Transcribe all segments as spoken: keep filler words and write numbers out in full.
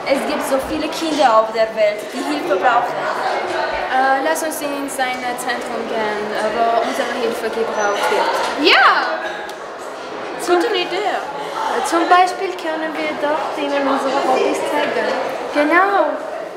Es gibt so viele Kinder auf der Welt, die Hilfe brauchen. Äh, lass uns ins ein Zentrum gehen, wo unsere Hilfe gebraucht wird. Ja! Gute Idee. Zum Beispiel können wir dort ihnen unsere Hobbys zeigen. Genau.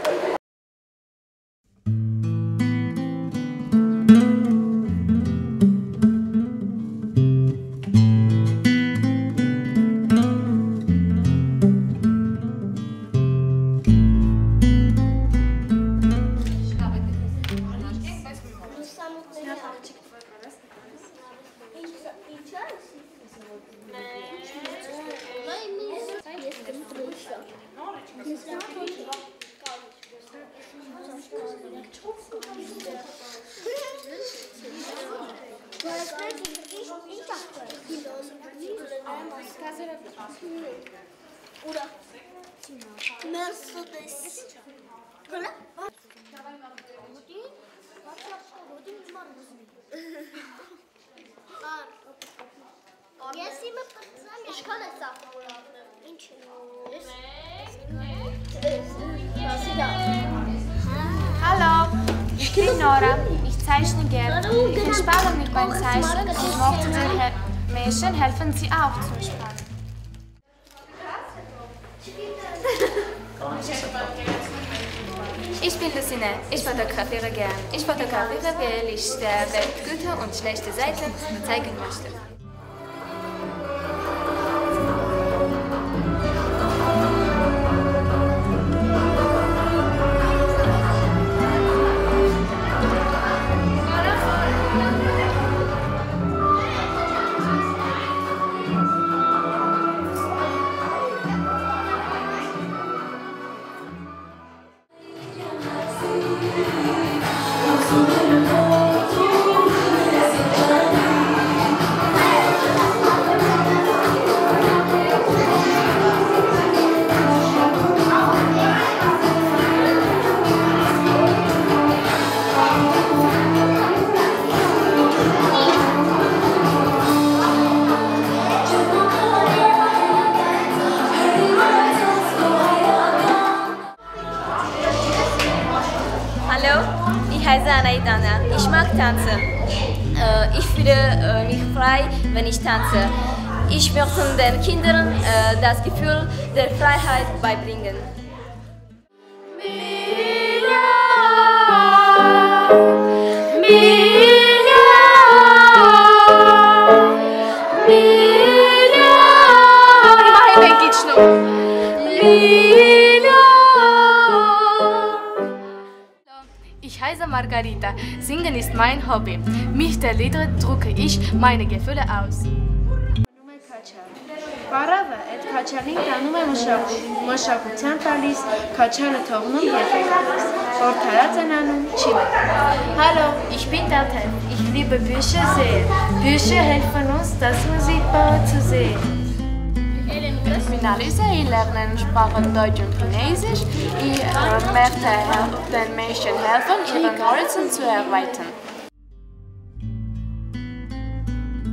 Oder Mercedes. Коля? Если мы пацаны, школа Hallo, ich bin Nora. Ich zeichne gerne. Ich entspanne mich beim Zeichnen und mochte den He Mädchen helfen sie auch zum Spannen. Ich bin Lucine. Ich fotografiere gern. Ich fotografiere, weil ich der Welt gute und schlechte Seiten zeigen möchte. Hallo, ich heiße Anaidana. Ich mag tanzen. Äh, ich fühle äh, mich frei, wenn ich tanze. Ich möchte den Kindern äh, das Gefühl der Freiheit beibringen. Ich heiße Margarita. Singen ist mein Hobby. Mit der Lieder drücke ich meine Gefühle aus. Պարավը այդ քաչալին տանում է մշակության տալիս, քաչալը թողնում և եկալիս, որ թարած են անում չի մտնում։ Hallo, ich bin Taten. Ich liebe Bücher sehr. Bücher helfen uns, das Musikbau zu sehen. Ich bin Alisa, ich lerne Sprachen Deutsch und Chinesisch. Ich äh, möchte den Menschen helfen, ihren Horizont zu erweitern.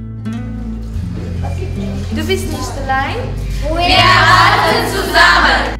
Du bist nicht allein? Wir halten zusammen!